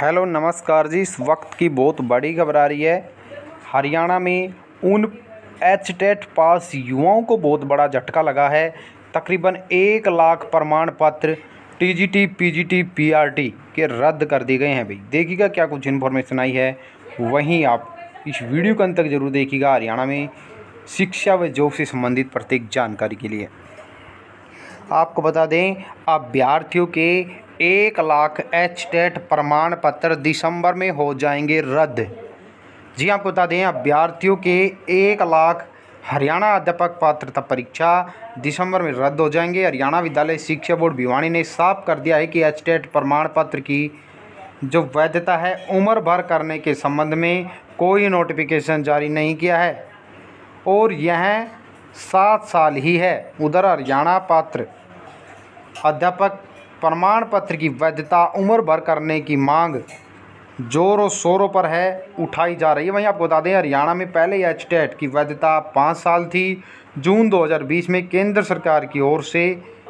Hello नमस्कार जी। इस वक्त की बहुत बड़ी खबर आ रही है। हरियाणा में उन एचटेट पास युवाओं को बहुत बड़ा झटका लगा है। तकरीबन 1 लाख प्रमाण पत्र टीजीटी, पीजीटी, पीआरटी के रद्द कर दिए गए हैं। भाई देखिएगा क्या कुछ इन्फॉर्मेशन आई है, वहीं आप इस वीडियो के अंत तक जरूर देखिएगा। हरियाणा में शिक्षा व जॉब से संबंधित प्रत्येक जानकारी के लिए आपको बता दें, अभ्यर्थियों के 1 लाख एचटेट प्रमाण पत्र दिसंबर में हो जाएंगे रद्द। जी आपको बता दें, अभ्यर्थियों के 1 लाख हरियाणा अध्यापक पात्रता परीक्षा दिसंबर में रद्द हो जाएंगे। हरियाणा विद्यालय शिक्षा बोर्ड भिवानी ने साफ कर दिया है कि एचटेट प्रमाण पत्र की जो वैधता है उम्र भर करने के संबंध में कोई नोटिफिकेशन जारी नहीं किया है और यह 7 साल ही है। उधर हरियाणा पात्र अध्यापक प्रमाण पत्र की वैधता उम्र भर करने की मांग जोरों शोरों पर है, उठाई जा रही है। वहीं आपको बता दें, हरियाणा में पहले एचटेट की वैधता 5 साल थी। जून 2020 में केंद्र सरकार की ओर से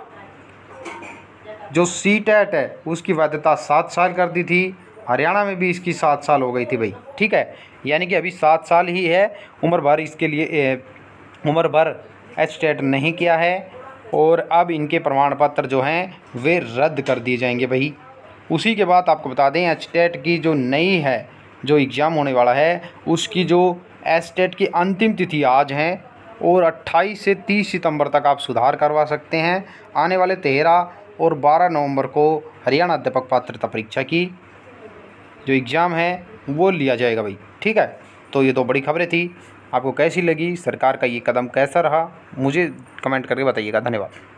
जो सीटेट है उसकी वैधता 7 साल कर दी थी। हरियाणा में भी इसकी 7 साल हो गई थी भाई, ठीक है। यानी कि अभी 7 साल ही है, उम्र भर इसके लिए उम्र भर एचटेट नहीं किया है और अब इनके प्रमाण पत्र जो हैं वे रद्द कर दिए जाएंगे भाई। उसी के बाद आपको बता दें, एचटेट की जो नई है जो एग्ज़ाम होने वाला है उसकी जो एचटेट की अंतिम तिथि आज है और 28 से 30 सितंबर तक आप सुधार करवा सकते हैं। आने वाले 13 और 12 नवंबर को हरियाणा अध्यापक पात्रता परीक्षा की जो एग्ज़ाम है वो लिया जाएगा भाई, ठीक है। तो ये तो बड़ी खबरें थी। आपको कैसी लगी, सरकार का ये कदम कैसा रहा, मुझे कमेंट करके बताइएगा। धन्यवाद।